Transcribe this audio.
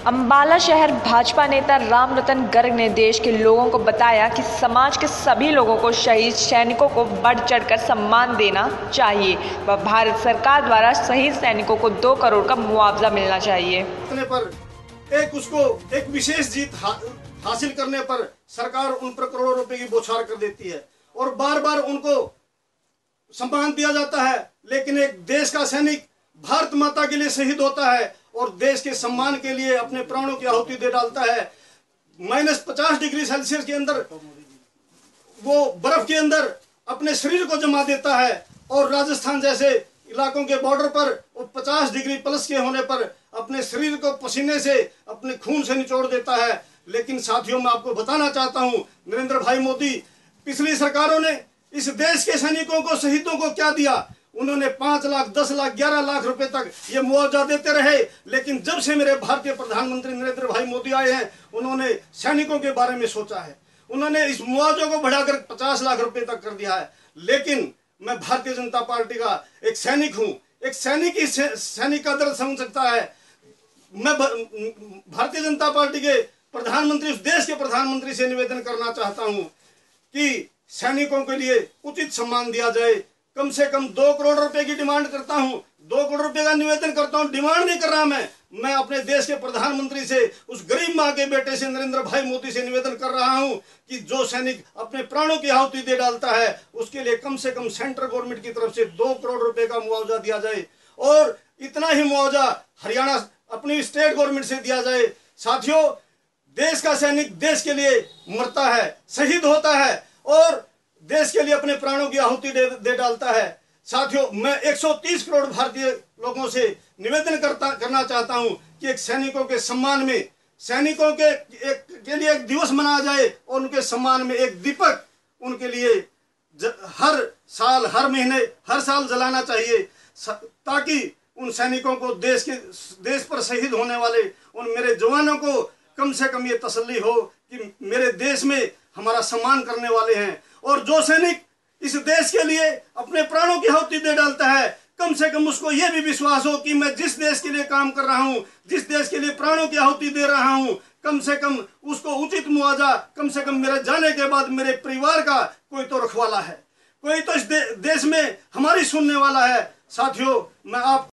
अंबाला शहर भाजपा नेता रामरतन गर्ग ने देश के लोगों को बताया कि समाज के सभी लोगों को शहीद सैनिकों को बढ़ चढ़कर सम्मान देना चाहिए व भारत सरकार द्वारा शहीद सैनिकों को 2 करोड़ का मुआवजा मिलना चाहिए। पर एक विशेष जीत हासिल करने पर सरकार उन पर करोड़ों रुपए की बौछार कर देती है और बार बार उनको सम्मान दिया जाता है, लेकिन एक देश का सैनिक भारत माता के लिए शहीद होता है और देश के सम्मान के लिए अपने प्राणों की आहुति दे डालता है। -50 डिग्री सेल्सियस के अंदर वो बर्फ के अंदर अपने शरीर को जमा देता है और राजस्थान जैसे इलाकों के बॉर्डर पर वो 50 डिग्री प्लस के होने पर अपने शरीर को पसीने से अपने खून से निचोड़ देता है। लेकिन साथियों, मैं आपको बताना चाहता हूं, नरेंद्र भाई मोदी, पिछली सरकारों ने इस देश के सैनिकों को, शहीदों को क्या दिया? उन्होंने 5 लाख, 10 लाख, 11 लाख रुपए तक ये मुआवजा देते रहे। लेकिन जब से मेरे भारतीय प्रधानमंत्री नरेंद्र भाई मोदी आए हैं, उन्होंने सैनिकों के बारे में सोचा है। उन्होंने इस मुआवजे को बढ़ाकर 50 लाख रुपए तक कर दिया है। लेकिन मैं भारतीय जनता पार्टी का एक सैनिक हूं। एक सैनिक ही सैनिक का दर्द समझ सकता है। मैं भारतीय जनता पार्टी के प्रधानमंत्री, उस देश के प्रधानमंत्री से निवेदन करना चाहता हूं कि सैनिकों के लिए उचित सम्मान दिया जाए। कम से कम 2 करोड़ रुपए की डिमांड करता हूं, 2 करोड़ रुपए का निवेदन करता हूं। डिमांड नहीं कर रहा मैं अपने देश के प्रधानमंत्री से, उस गरीब माँ के बेटे से, नरेंद्र भाई मोदी से निवेदन कर रहा हूं कि जो सैनिक अपने प्राणों की आहुति दे डालता है उसके लिए कम से कम सेंट्रल गवर्नमेंट की तरफ से 2 करोड़ रुपए का मुआवजा दिया जाए और इतना ही मुआवजा हरियाणा अपनी स्टेट गवर्नमेंट से दिया जाए। साथियों, देश का सैनिक देश के लिए मरता है, शहीद होता है और देश के लिए अपने प्राणों की आहुति दे डालता है। साथियों, मैं 130 करोड़ भारतीय लोगों से निवेदन करना चाहता हूं कि एक सैनिकों के सम्मान में, सैनिकों के लिए एक दिवस मनाया जाए और उनके सम्मान में एक दीपक उनके लिए हर साल, हर महीने, हर साल जलाना चाहिए, ताकि उन सैनिकों को, देश पर शहीद होने वाले उन मेरे जवानों को कम से कम ये तसल्ली हो कि मेरे देश में हमारा सम्मान करने वाले हैं। और जो सैनिक इस देश के लिए अपने प्राणों की आहुति दे डालता है, कम से कम उसको यह भी विश्वास हो कि मैं जिस देश के लिए काम कर रहा हूं, जिस देश के लिए प्राणों की आहुति दे रहा हूं, कम से कम उसको उचित मुआवजा, कम से कम मेरे जाने के बाद मेरे परिवार का कोई तो रखवाला है, कोई तो इस देश में हमारी सुनने वाला है। साथियों, मैं आप